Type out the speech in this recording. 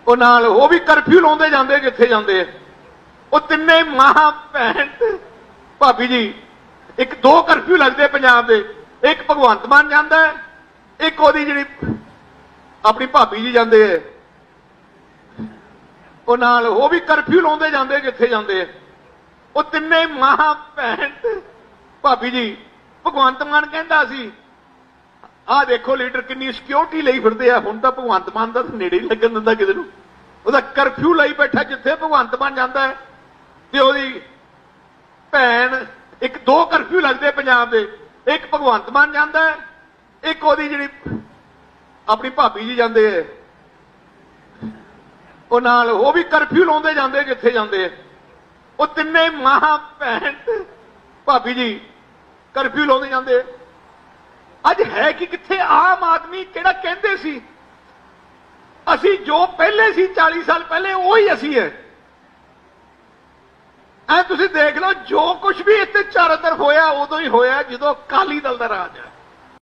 ਉਹ ਨਾਲ ਉਹ ਵੀ ਕਰਫਿਊ ਲਾਉਂਦੇ ਜਾਂਦੇ ਜਿੱਥੇ ਜਾਂਦੇ ਆ। ਉਹ ਤਿੰਨੇ ਮਾਂ ਭੈਣ ਭਾਬੀ ਜੀ, ਇੱਕ ਦੋ ਕਰਫਿਊ ਲੱਗਦੇ ਪੰਜਾਬ ਦੇ, ਇੱਕ ਭਗਵੰਤ ਮਾਨ ਜਾਂਦਾ ਹੈ, ਇੱਕ ਉਹਦੀ ਜਿਹੜੀ ਆਪਣੀ ਭਾਬੀ ਜੀ ਜਾਂਦੇ ਆ। ਉਹ ਨਾਲ ਉਹ ਵੀ ਕਰਫਿਊ ਲਾਉਂਦੇ ਜਾਂਦੇ ਜਿੱਥੇ ਜਾਂਦੇ ਆ। ਉਹ ਤਿੰਨੇ ਮਾਂ ਭੈਣ ਭਾਬੀ ਜੀ, ਭਗਵੰਤ ਮਾਨ ਕਹਿੰਦਾ ਸੀ ਆਹ ਦੇਖੋ ਲੀਡਰ ਕਿੰਨੀ ਸਿਕਿਉਰਿਟੀ ਲਈ ਫਿਰਦੇ ਆ। ਹੁਣ ਤਾਂ ਭਗਵੰਤ ਮਾਨ ਦਾ ਨੇੜੇ ਹੀ ਲੱਗਣ ਦਿੰਦਾ ਕਿਸੇ ਨੂੰ। ਉਹਦਾ ਕਰਫਿਊ ਲਈ ਬੈਠਾ ਜਿੱਥੇ ਭਗਵੰਤ ਮਾਨ ਜਾਂਦਾ ਹੈ, ਤੇ ਉਹਦੀ ਭੈਣ, ਇੱਕ ਦੋ ਕਰਫਿਊ ਲੱਗਦੇ ਪੰਜਾਬ ਦੇ, ਇੱਕ ਭਗਵੰਤ ਮਾਨ ਜਾਂਦਾ ਹੈ, ਇੱਕ ਉਹਦੀ ਜਿਹੜੀ ਆਪਣੀ ਭਾਬੀ ਜੀ ਜਾਂਦੇ ਆ। ਉਹ ਨਾਲ ਉਹ ਵੀ ਕਰਫਿਊ ਲਾਉਂਦੇ ਜਾਂਦੇ ਜਿੱਥੇ ਜਾਂਦੇ ਆ। ਉਹ ਤਿੰਨੇ ਮਾਂ ਭੈਣ ਭਾਬੀ ਜੀ ਕਰਫਿਊ ਲਾਉਂਦੇ ਜਾਂਦੇ ਆ। ਅੱਜ ਹੈ ਕਿ ਕਿੱਥੇ ਆਮ ਆਦਮੀ ਕਿਹੜਾ ਕਹਿੰਦੇ ਸੀ ਅਸੀਂ ਜੋ ਪਹਿਲੇ ਸੀ 40 ਸਾਲ ਪਹਿਲੇ ਉਹੀ ਅਸੀਂ ਹੈ। ਐ ਤੁਸੀਂ ਦੇਖ ਲਓ ਜੋ ਕੁਝ ਵੀ ਇੱਥੇ ਚਾਰੋਂ ਤਰਫ ਹੋਇਆ ਉਦੋਂ ਹੀ ਹੋਇਆ ਜਦੋਂ ਅਕਾਲੀ ਦਲ ਦਾ ਰਾਜ ਹੈ।